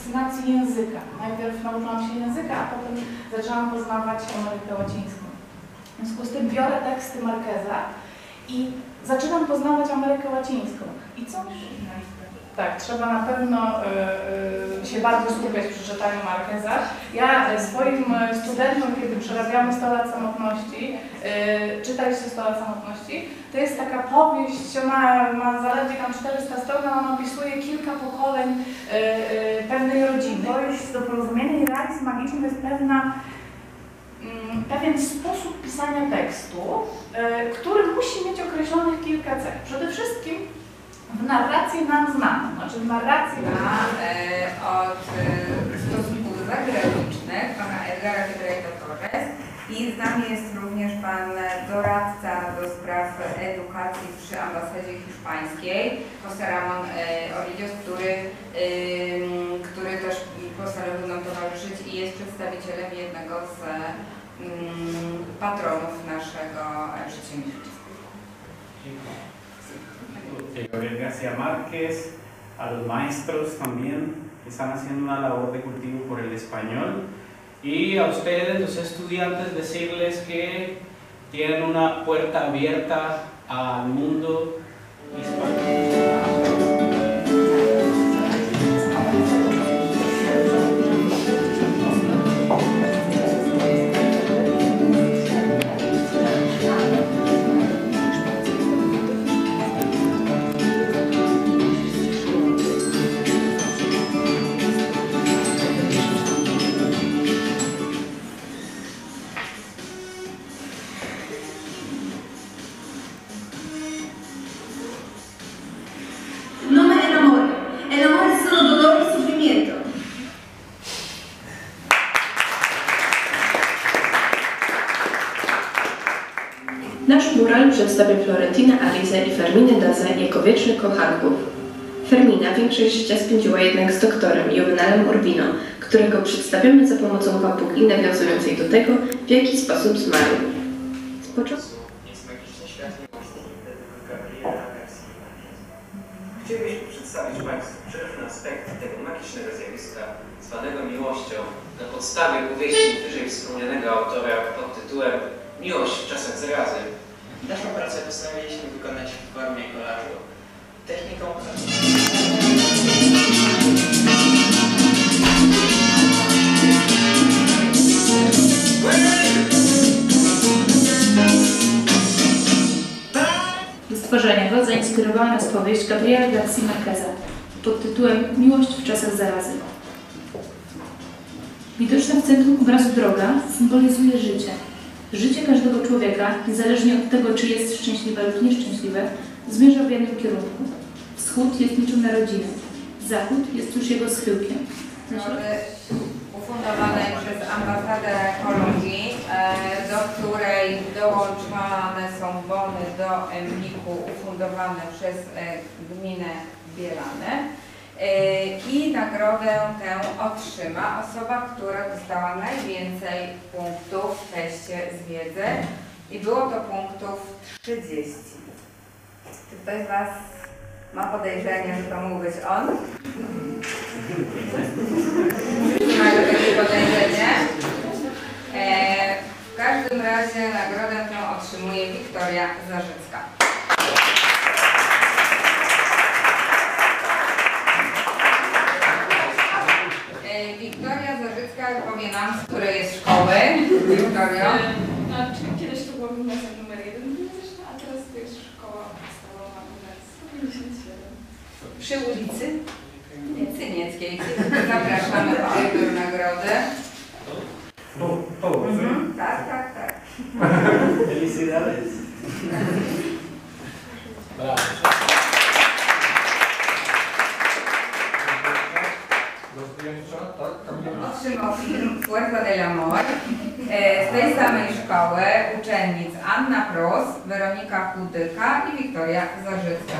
fascynacji języka. Najpierw nauczyłam się języka, a potem zaczęłam poznawać Amerykę Łacińską. W związku z tym biorę teksty Marqueza i zaczynam poznawać Amerykę Łacińską. I co? Tak, trzeba na pewno się bardzo skupiać przy czytaniu Marqueza. Ja swoim studentom, kiedy przerabiamy 100 lat samotności, czytaliście 100 lat samotności, to jest taka powieść, ona ma zaledwie tam 400 stron, ona opisuje kilka pokoleń pewnej rodziny. Powieść do porozumienia i realizm magiczny to jest pewien sposób pisania tekstu, który musi mieć określonych kilka cech. Przede wszystkim w narracji nam znamy, znaczy w narracji od stosunków zagranicznych pana Edgara Vidaurre Torres i z nami jest również pan doradca do spraw edukacji przy ambasadzie hiszpańskiej, José Ramón Orillos, który też postanowił nam towarzyszyć i jest przedstawicielem jednego z patronów naszego przedsięwzięcia. Gabriel García Márquez, a los maestros también que están haciendo una labor de cultivo por el español, y a ustedes, los estudiantes, decirles que tienen una puerta abierta al mundo hispano. Nasz mural przedstawia Florentinę Arizę i Ferminę Dazę jako wiecznych kochanków. Fermina większość życia spędziła jednak z doktorem Juvenalem Urbino, którego przedstawiamy za pomocą papugi nawiązującej do tego, w jaki sposób zmarł. Z początku Jest magiczny świat miłości Gabriela García Márqueza. Chcielibyśmy przedstawić Państwu przeszły aspekty tego magicznego zjawiska zwanego miłością na podstawie powieści wyżej wspomnianego autora pod tytułem Miłość w czasach zarazy. Naszą pracę postanowiliśmy wykonać w formie kolażu. Techniką Do stworzenia go zainspirowała nas powieść Gabriela García Márqueza pod tytułem Miłość w czasach zarazy. Widoczna w centrum obrazu droga symbolizuje życie. Życie każdego człowieka, niezależnie od tego, czy jest szczęśliwe lub nieszczęśliwe, zmierza w jednym kierunku. Wschód jest niczym narodziny, zachód jest już jego schyłkiem. Ufundowanej przez Ambasadę Kolumbii, do której dołączane są bony do embliku ufundowane przez gminę Bielany. I nagrodę tę otrzyma osoba, która dostała najwięcej punktów w teście z wiedzy i było to punktów 30. Czy ktoś z Was ma podejrzenie, że to mógł być on? Wszyscy mają takie podejrzenie. W każdym razie nagrodę tę otrzymuje Wiktoria Zarzycka. Wiktoria Zarzycka powie nam, z której jest szkoły. Wiktorio? Kiedyś to była gimnazja numer 1 gimnazjyczna, a teraz to jest szkoła podstawowa numer 157. Przy ulicy Cynieckiej. Zapraszamy po odbiór nagrody. Tak, tak, tak. Felicidades. Brawo. Otrzymał film Fuerza del Amor z tej samej szkoły uczennic Anna Pros, Weronika Chudyka i Wiktoria Zarzycka.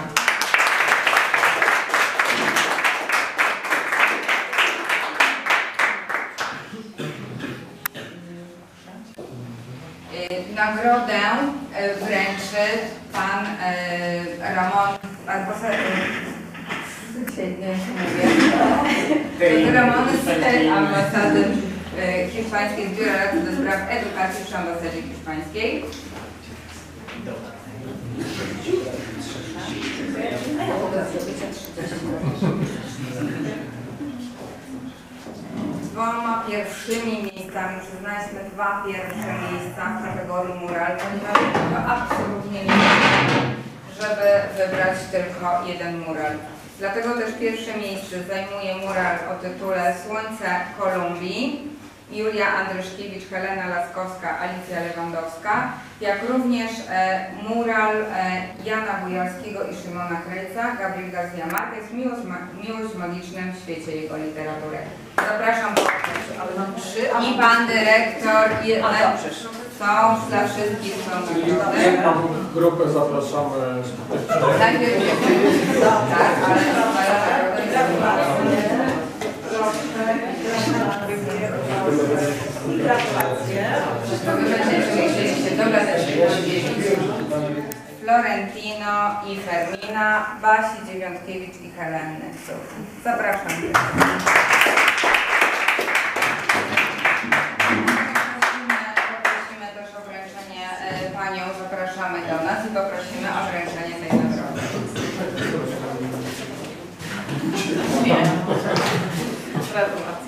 Nagrodę wręczy pan Ramón mówię. Do Ramony Sitek, ambasady hiszpańskiej z Biura Rady do Spraw Edukacji przy ambasadzie hiszpańskiej. Dwoma pierwszymi miejscami przyznaliśmy 2 pierwsze miejsca w kategorii mural, ponieważ to absolutnie nie jest, żeby wybrać tylko jeden mural. Dlatego też pierwsze miejsce zajmuje mural o tytule Słońce Kolumbii, Julia Andryszkiewicz, Helena Laskowska, Alicja Lewandowska, jak również mural Jana Bujalskiego i Szymona Krejca, Gabriel García Márquez, Miłość w magicznym świecie jego literatury. Zapraszam i pan dyrektor, są dla wszystkich są nagrody. Grupę zapraszamy. Najpierw tak, ale Florentino i Fermina, Basi Dziewiątkiewicz i Heleny. Zapraszam. Poprosimy też o wręczenie panią, zapraszamy do nas i poprosimy o wręczenie tej nagrody. Nie.